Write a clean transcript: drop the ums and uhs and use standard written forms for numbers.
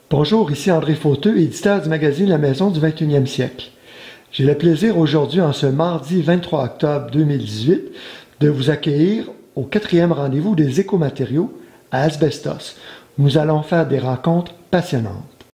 Bonjour, ici André Fauteux, éditeur du magazine La Maison du 21e siècle. J'ai le plaisir aujourd'hui, en ce mardi 23 octobre 2018, de vous accueillir au 4e rendez-vous des écomatériaux à Asbestos. Nous allons faire des rencontres passionnantes.